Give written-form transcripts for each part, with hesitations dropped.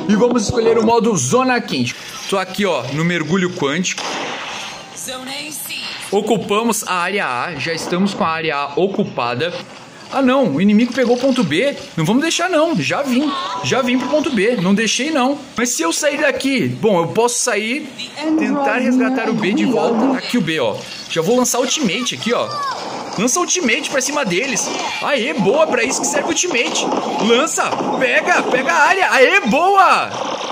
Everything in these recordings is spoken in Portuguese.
e vamos escolher o modo Zona Quente. Tô aqui, ó, no mergulho quântico. Ocupamos a área A, já estamos com a área A ocupada. Ah não, o inimigo pegou o ponto B. Não vamos deixar não, já vim pro ponto B, não deixei não. Mas se eu sair daqui, bom, eu posso sair, tentar resgatar o B de volta. Aqui o B, ó, já vou lançar ultimate aqui, ó. Lança ultimate pra cima deles. Aê, boa, pra isso que serve ultimate. Lança, pega a área. Aê, boa.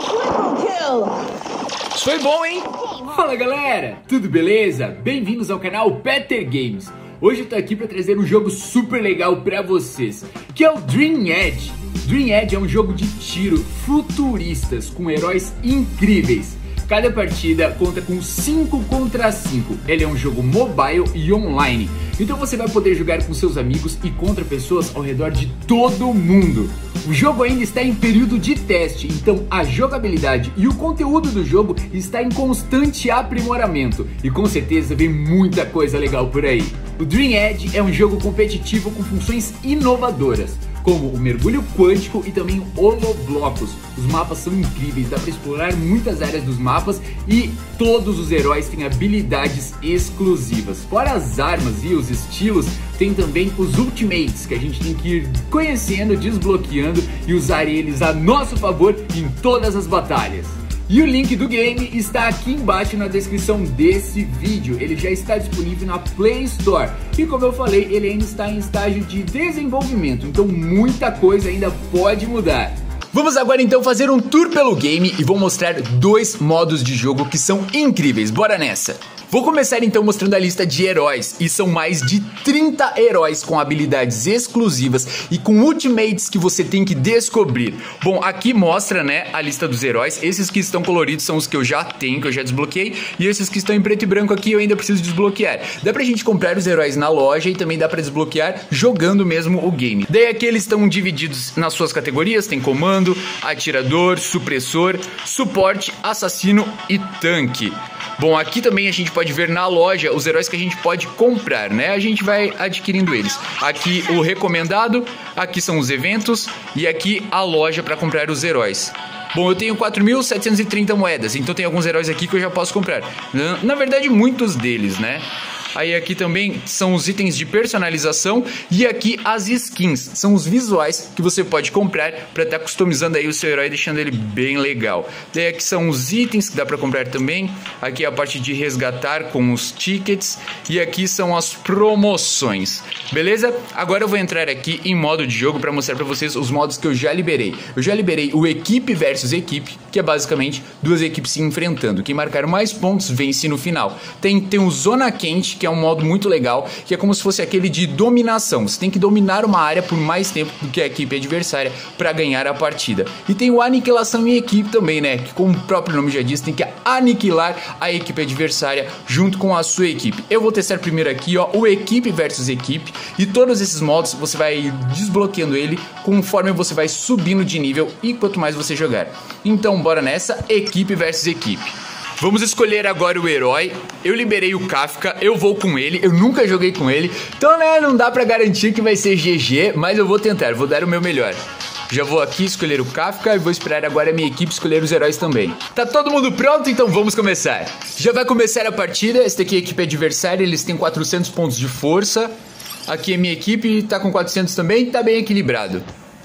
Isso foi bom, hein? Fala galera, tudo beleza? Bem-vindos ao canal Peter Games. Hoje eu tô aqui para trazer um jogo super legal para vocês, que é o Dream Edge. Dream Edge é um jogo de tiro futuristas com heróis incríveis. Cada partida conta com 5 contra 5. Ele é um jogo mobile e online. Então você vai poder jogar com seus amigos e contra pessoas ao redor de todo o mundo. O jogo ainda está em período de teste, então a jogabilidade e o conteúdo do jogo está em constante aprimoramento. E com certeza vem muita coisa legal por aí. O Dream Edge é um jogo competitivo com funções inovadoras, como o mergulho quântico e também holoblocos. Os mapas são incríveis, dá para explorar muitas áreas dos mapas e todos os heróis têm habilidades exclusivas. Fora as armas e os estilos, tem também os ultimates, que a gente tem que ir conhecendo, desbloqueando e usar eles a nosso favor em todas as batalhas. E o link do game está aqui embaixo na descrição desse vídeo. Ele já está disponível na Play Store. E como eu falei, ele ainda está em estágio de desenvolvimento. Então muita coisa ainda pode mudar. Vamos agora então fazer um tour pelo game e vou mostrar 2 modos de jogo que são incríveis. Bora nessa! Vou começar então mostrando a lista de heróis, e são mais de 30 heróis com habilidades exclusivas e com ultimates que você tem que descobrir. Bom, aqui mostra, né, a lista dos heróis. Esses que estão coloridos são os que eu já tenho, que eu já desbloqueei, e esses que estão em preto e branco aqui eu ainda preciso desbloquear. Dá pra gente comprar os heróis na loja e também dá pra desbloquear jogando mesmo o game. Daí aqui eles estão divididos nas suas categorias, tem comando, atirador, supressor, suporte, assassino e tanque. Bom, aqui também a gente pode ver na loja os heróis que a gente pode comprar, né? A gente vai adquirindo eles. Aqui o recomendado, aqui são os eventos e aqui a loja para comprar os heróis. Bom, eu tenho 4.730 moedas, então tem alguns heróis aqui que eu já posso comprar. Na verdade, muitos deles, né? Aí aqui também são os itens de personalização e aqui as skins, são os visuais que você pode comprar para estar customizando aí o seu herói, deixando ele bem legal. Daí aqui são os itens que dá para comprar também, aqui é a parte de resgatar com os tickets e aqui são as promoções, beleza? Agora eu vou entrar aqui em modo de jogo para mostrar para vocês os modos que eu já liberei. Eu já liberei o equipe versus equipe, que é basicamente 2 equipes se enfrentando. Quem marcar mais pontos vence no final. Tem o Zona Quente, que é um modo muito legal, que é como se fosse aquele de dominação. Você tem que dominar uma área por mais tempo do que a equipe adversária para ganhar a partida. E tem o aniquilação em equipe também, né? Que como o próprio nome já diz, tem que aniquilar a equipe adversária junto com a sua equipe. Eu vou testar primeiro aqui, ó, o equipe versus equipe, e todos esses modos você vai desbloqueando ele conforme você vai subindo de nível e quanto mais você jogar. Então bora nessa, equipe versus equipe. Vamos escolher agora o herói. Eu liberei o Kafka, eu vou com ele. Eu nunca joguei com ele, então né, não dá pra garantir que vai ser GG, mas eu vou tentar, vou dar o meu melhor. Já vou aqui escolher o Kafka e vou esperar agora a minha equipe escolher os heróis também. Tá todo mundo pronto? Então vamos começar. Já vai começar a partida. Esta aqui é a equipe adversária, eles têm 400 pontos de força. Aqui a minha equipe tá com 400 também, tá bem equilibrado.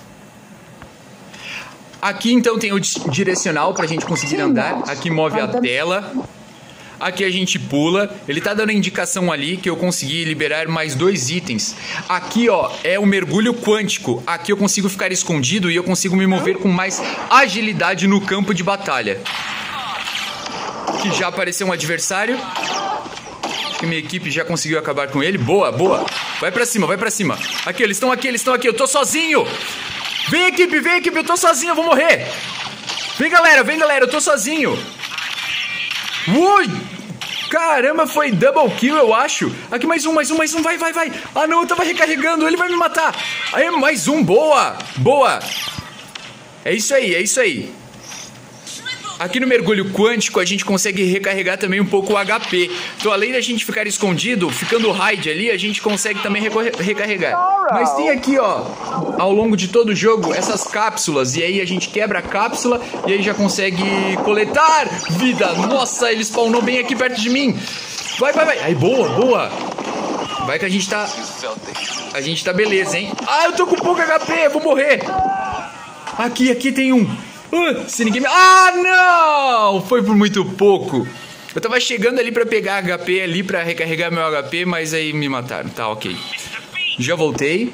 Aqui então tem o direcional pra gente conseguir andar. Aqui move a tela. Aqui a gente pula. Ele tá dando a indicação ali que eu consegui liberar mais 2 itens. Aqui ó, é o mergulho quântico. Aqui eu consigo ficar escondido e eu consigo me mover com mais agilidade no campo de batalha. Aqui já apareceu um adversário. Acho que minha equipe já conseguiu acabar com ele. Boa, boa. Vai pra cima, vai pra cima. Aqui, eles estão aqui, eles estão aqui. Eu tô sozinho. Vem equipe, eu tô sozinho, eu vou morrer. Vem galera, eu tô sozinho. Ui, caramba, foi double kill eu acho. Aqui mais um, vai. Ah não, eu tava recarregando, ele vai me matar. Aí, mais um, boa. É isso aí. Aqui no mergulho quântico a gente consegue recarregar também um pouco o HP. Então além da gente ficar escondido, ficando hide ali, a gente consegue também recarregar. Mas tem aqui, ó, ao longo de todo o jogo, essas cápsulas. E aí a gente quebra a cápsula e aí já consegue coletar vida. Nossa, ele spawnou bem aqui perto de mim. Vai, vai, vai. Aí, boa, boa. Vai que a gente tá beleza, hein? Ah, eu tô com pouco HP, vou morrer. Aqui tem um. Se ninguém me... Ah, não! Foi por muito pouco. Eu tava chegando ali pra pegar HP ali, pra recarregar meu HP, mas aí me mataram. Tá, ok. Já voltei.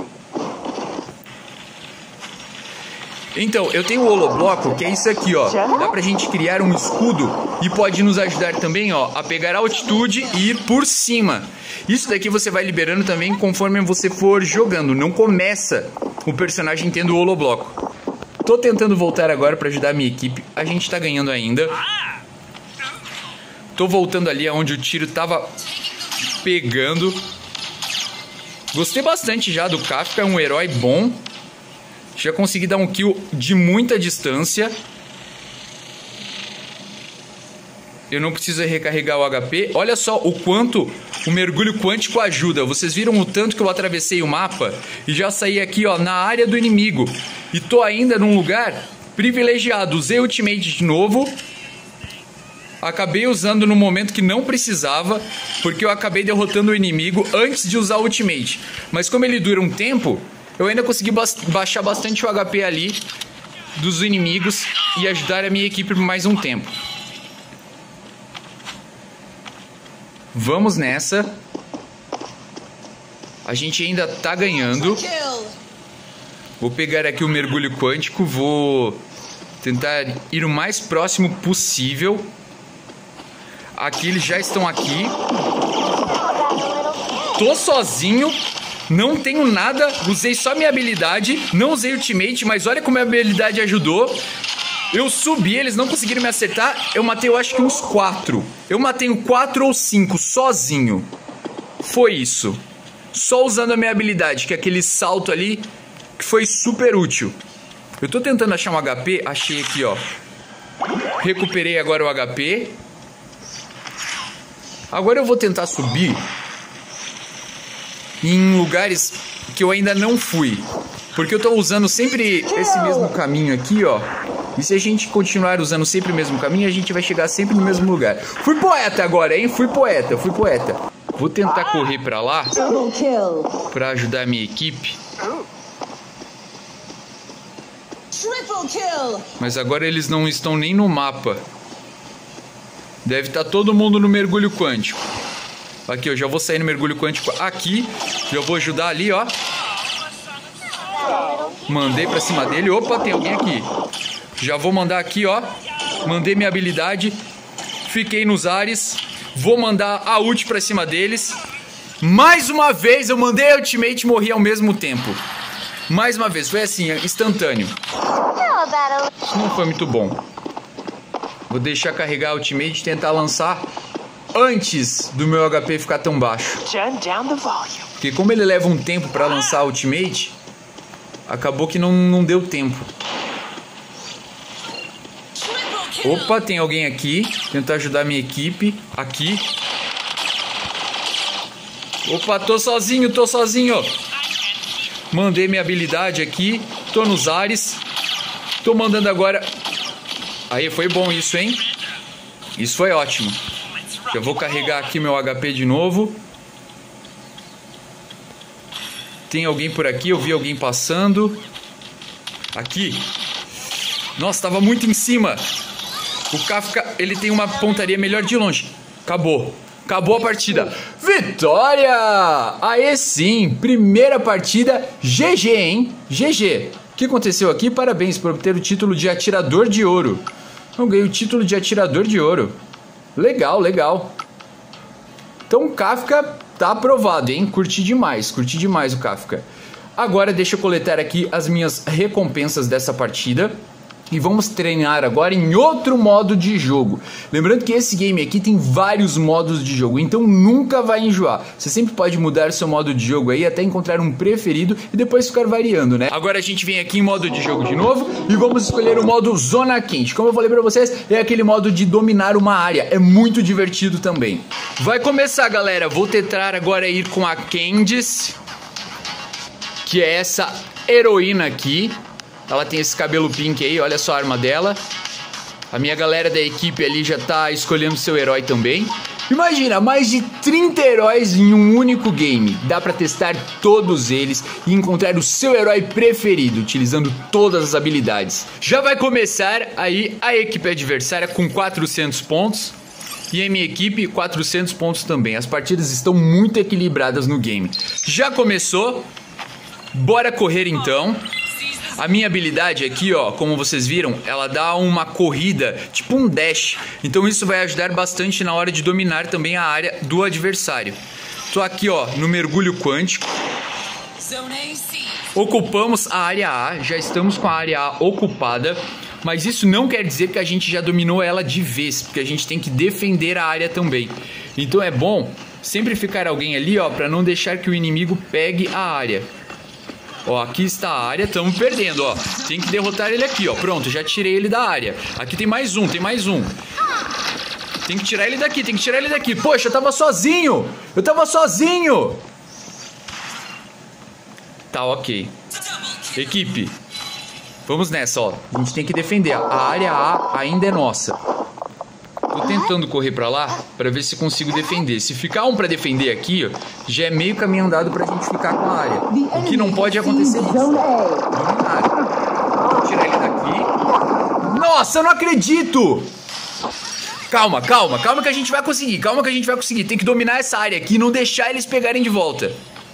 Então, eu tenho o holobloco, que é isso aqui, ó. Dá pra gente criar um escudo e pode nos ajudar também, ó, a pegar a altitude e ir por cima. Isso daqui você vai liberando também conforme você for jogando. Não começa o personagem tendo o holobloco. Tô tentando voltar agora pra ajudar a minha equipe. A gente tá ganhando ainda. Tô voltando ali onde o tiro tava pegando. Gostei bastante já do Kafka, é um herói bom. Já consegui dar um kill de muita distância. Eu não preciso recarregar o HP. Olha só o quanto o mergulho quântico ajuda. Vocês viram o tanto que eu atravessei o mapa e já saí aqui, ó, na área do inimigo. E tô ainda num lugar privilegiado. Usei o ultimate de novo. Acabei usando no momento que não precisava, porque eu acabei derrotando o inimigo antes de usar o ultimate. Mas como ele dura um tempo, eu ainda consegui baixar bastante o HP ali dos inimigos e ajudar a minha equipe por mais um tempo. Vamos nessa. A gente ainda tá ganhando. Vou pegar aqui o mergulho quântico. Vou tentar ir o mais próximo possível. Aqui eles já estão aqui. Tô sozinho. Não tenho nada. Usei só minha habilidade. Não usei ultimate, mas olha como a minha habilidade ajudou. Eu subi, eles não conseguiram me acertar. Eu matei, eu acho que uns 4. Eu matei 4 ou 5 sozinho. Foi isso. Só usando a minha habilidade, que é aquele salto ali, que foi super útil. Eu tô tentando achar um HP. Achei aqui, ó. Recuperei agora o HP. Agora eu vou tentar subir em lugares que eu ainda não fui. Porque eu tô usando sempre esse mesmo caminho aqui, ó. E se a gente continuar usando sempre o mesmo caminho, a gente vai chegar sempre no mesmo lugar. Fui poeta agora, hein? Fui poeta. Vou tentar correr pra lá pra ajudar a minha equipe. Mas agora eles não estão nem no mapa. Deve estar todo mundo no mergulho quântico. Aqui, eu já vou sair no mergulho quântico aqui. Já vou ajudar ali, ó. Mandei pra cima dele. Opa, tem alguém aqui. Já vou mandar aqui, ó. Mandei minha habilidade. Fiquei nos ares. Vou mandar a ult pra cima deles. Mais uma vez eu mandei a ultimate e morri ao mesmo tempo. Mais uma vez, foi assim, instantâneo. Isso não foi muito bom. Vou deixar carregar a ultimate e tentar lançar antes do meu HP ficar tão baixo. Porque como ele leva um tempo pra lançar a ultimate, acabou que não deu tempo. Opa, tem alguém aqui. Tentar ajudar a minha equipe. Aqui. Opa, tô sozinho. Mandei minha habilidade aqui. Tô nos ares. Tô mandando agora. Aí, foi bom isso, hein? Isso foi ótimo. Já vou carregar aqui meu HP de novo. Tem alguém por aqui. Eu vi alguém passando. Aqui. Nossa, tava muito em cima. O Kafka, ele tem uma pontaria melhor de longe. Acabou a partida. Vitória! Aê sim, primeira partida. GG, hein? GG. O que aconteceu aqui? Parabéns por obter o título de atirador de ouro. Eu ganhei o título de atirador de ouro. Legal. Então o Kafka tá aprovado, hein? Curti demais o Kafka. Agora deixa eu coletar aqui as minhas recompensas dessa partida. e vamos treinar agora em outro modo de jogo. Lembrando que esse game aqui tem vários modos de jogo, então nunca vai enjoar. Você sempre pode mudar seu modo de jogo aí até encontrar um preferido e depois ficar variando, né? Agora a gente vem aqui em modo de jogo de novo e vamos escolher o modo Zona Quente. Como eu falei pra vocês, é aquele modo de dominar uma área. É muito divertido também. Vai começar, galera. Vou tentar agora ir com a Candice, que é essa heroína aqui. Ela tem esse cabelo pink aí, olha só a arma dela. A minha galera da equipe ali já tá escolhendo seu herói também. Imagina, mais de 30 heróis em um único game. Dá pra testar todos eles e encontrar o seu herói preferido, utilizando todas as habilidades. Já vai começar aí a equipe adversária com 400 pontos. E a minha equipe, 400 pontos também. As partidas estão muito equilibradas no game. Já começou. Bora correr então. A minha habilidade aqui, ó, como vocês viram, ela dá uma corrida, tipo um dash. Então isso vai ajudar bastante na hora de dominar também a área do adversário. Tô aqui, ó, no mergulho quântico. Ocupamos a área A, já estamos com a área A ocupada. Mas isso não quer dizer que a gente já dominou ela de vez, porque a gente tem que defender a área também. Então é bom sempre ficar alguém ali, ó, pra não deixar que o inimigo pegue a área. Ó, aqui está a área, estamos perdendo, ó. Tem que derrotar ele aqui, ó. Pronto, já tirei ele da área. Aqui tem mais um, tem mais um. Tem que tirar ele daqui, tem que tirar ele daqui. Poxa, eu tava sozinho! Eu tava sozinho! Tá, ok. Equipe, vamos nessa, ó. A gente tem que defender. A área A ainda é nossa. Tô tentando correr pra lá pra ver se consigo defender. Se ficar um pra defender aqui, ó, já é meio caminho andado pra gente ficar com a área. O que não pode acontecer isso. Dominar. Vou tirar ele daqui. Nossa, eu não acredito! Calma, calma, calma que a gente vai conseguir. Calma que a gente vai conseguir. Tem que dominar essa área aqui e não deixar eles pegarem de volta.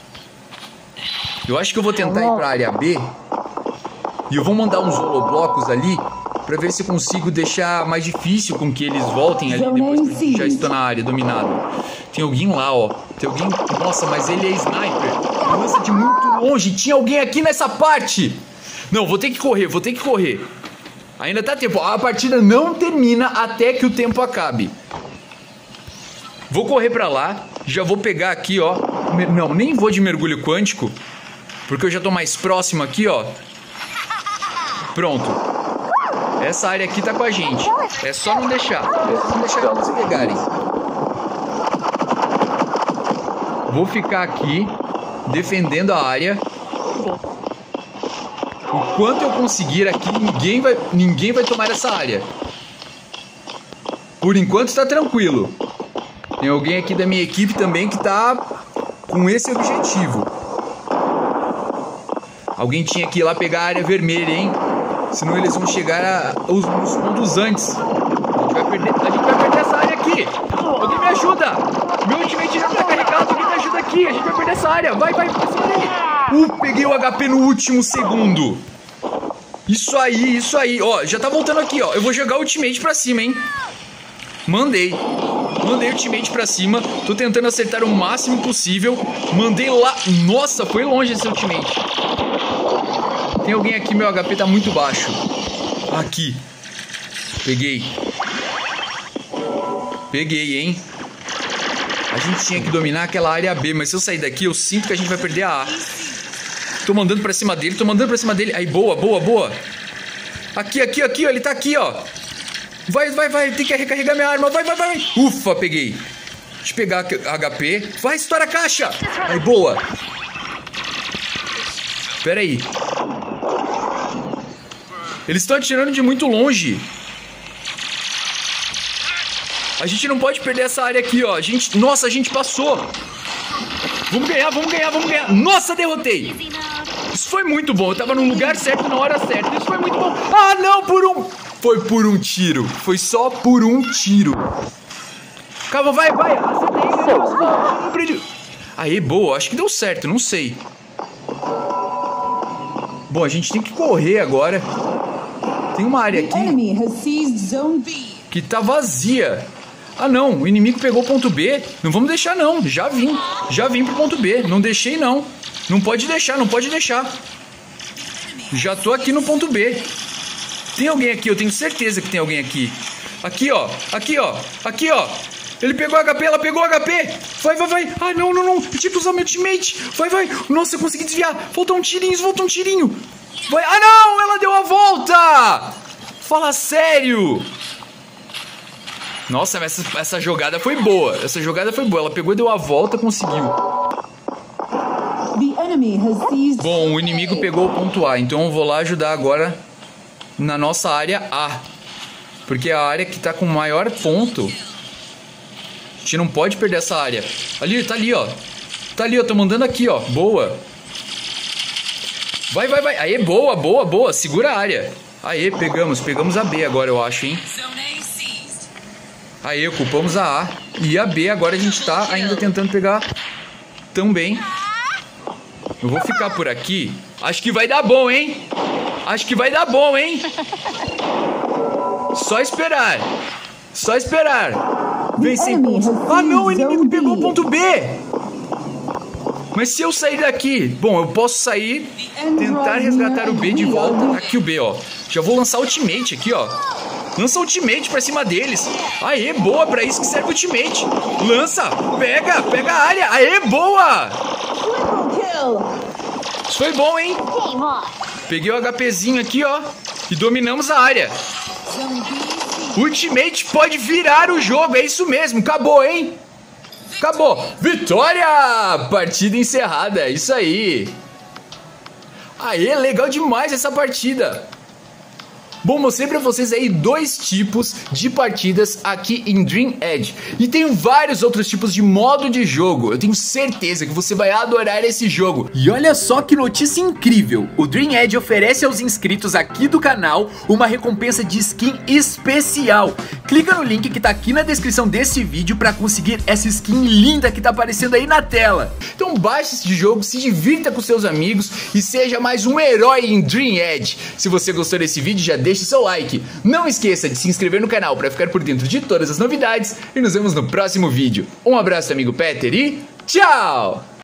Eu acho que eu vou tentar ir pra área B. E eu vou mandar uns holoblocos ali pra ver se eu consigo deixar mais difícil com que eles voltem ali depois que já estou na área, dominado. Tem alguém lá, ó. Tem alguém... Nossa, mas ele é sniper. Ele lança de muito longe. Tinha alguém aqui nessa parte. Não, vou ter que correr, vou ter que correr. Ainda tá tempo. A partida não termina até que o tempo acabe. Vou correr pra lá. Já vou pegar aqui, ó. Não, nem vou de mergulho quântico, porque eu já tô mais próximo aqui, ó. Pronto. Essa área aqui tá com a gente. É só não deixar. Não deixar eles pegarem. Vou ficar aqui defendendo a área. O quanto eu conseguir aqui, ninguém vai tomar essa área. Por enquanto está tranquilo. Tem alguém aqui da minha equipe também que tá com esse objetivo. Alguém tinha que ir lá pegar a área vermelha, hein? Senão eles vão chegar aos pontos antes. A gente vai perder essa área aqui. Alguém me ajuda. Meu ultimate não tá carregado. Alguém me ajuda aqui. A gente vai perder essa área. Vai, vai, pra cima dele. Peguei o HP no último segundo. Isso aí, isso aí. Ó, já tá voltando aqui, ó. Eu vou jogar o ultimate pra cima, hein? Mandei o ultimate pra cima. Tô tentando acertar o máximo possível. Mandei lá. Nossa, foi longe esse ultimate. Tem alguém aqui, meu HP tá muito baixo. Aqui. Peguei. Peguei, hein? A gente tinha que dominar aquela área B, mas se eu sair daqui, eu sinto que a gente vai perder a A. Tô mandando pra cima dele, tô mandando pra cima dele. Aí, boa, boa, boa. Aqui, aqui, aqui, ó. Ele tá aqui, ó. Vai, vai, vai. Tem que recarregar minha arma. Vai, vai, vai. Ufa, peguei. Deixa eu pegar HP. Vai, estoura a caixa. Aí, boa. Pera aí. Eles estão atirando de muito longe. A gente não pode perder essa área aqui, ó. Nossa, a gente passou. Vamos ganhar, vamos ganhar, vamos ganhar. Nossa, derrotei. Isso foi muito bom. Eu tava no lugar certo, na hora certa. Isso foi muito bom. Ah, não, foi por um tiro. Foi só por um tiro. Calma, vai, vai. Acertei. Aí, boa. Acho que deu certo, não sei. Bom, a gente tem que correr agora. Tem uma área aqui que tá vazia. Ah, não. O inimigo pegou o ponto B. Não vamos deixar, não. Já vim pro ponto B. Não deixei, não. Não pode deixar, não pode deixar. Já tô aqui no ponto B. Tem alguém aqui, eu tenho certeza que tem alguém aqui. Aqui, ó. Aqui, ó. Aqui, ó. Ele pegou HP, ela pegou HP. Vai, vai, vai. Ai, não, não, não. Eu tinha que usar meu ultimate. Vai, vai. Nossa, eu consegui desviar. Faltou um tirinho, faltou um tirinho. Vai. Ah, não, ela deu a volta. Fala sério. Nossa, essa jogada foi boa. Essa jogada foi boa. Ela pegou e deu a volta, conseguiu. Bom, o inimigo pegou o ponto A. Então eu vou lá ajudar agora na nossa área A. Porque é a área que tá com o maior ponto. A gente não pode perder essa área. Ali, tá ali, ó. Tá ali, ó. Tô mandando aqui, ó. Boa. Vai, vai, vai. Aê, boa, boa, boa. Segura a área. Aê, pegamos. Pegamos a B agora, eu acho, hein. Aê, ocupamos a A. E a B agora a gente tá ainda tentando pegar também. Eu vou ficar por aqui. Acho que vai dar bom, hein. Acho que vai dar bom, hein. Só esperar. Só esperar. Vem sem pontos. Ah, não, o inimigo pegou o ponto B. Mas se eu sair daqui... Bom, eu posso sair, tentar resgatar o B de volta. Aqui o B, ó. Já vou lançar ultimate aqui, ó. Lança ultimate pra cima deles. Aê, boa, pra isso que serve ultimate. Lança, pega, pega a área. Aê, boa. Isso foi bom, hein? Peguei o HPzinho aqui, ó. E dominamos a área. Ultimate pode virar o jogo, é isso mesmo. Acabou, hein? Acabou. Vitória! Partida encerrada, é isso aí. Aê, legal demais essa partida. Bom, mostrei pra vocês aí 2 tipos de partidas aqui em Dream Edge. E tem vários outros tipos de modo de jogo. Eu tenho certeza que você vai adorar esse jogo. E olha só que notícia incrível. O Dream Edge oferece aos inscritos aqui do canal uma recompensa de skin especial. Clica no link que tá aqui na descrição desse vídeo pra conseguir essa skin linda que tá aparecendo aí na tela. Então baixe esse jogo, se divirta com seus amigos e seja mais um herói em Dream Edge. Se você gostou desse vídeo, já deixe seu like. Não esqueça de se inscrever no canal para ficar por dentro de todas as novidades e nos vemos no próximo vídeo. Um abraço, amigo Peter, e tchau!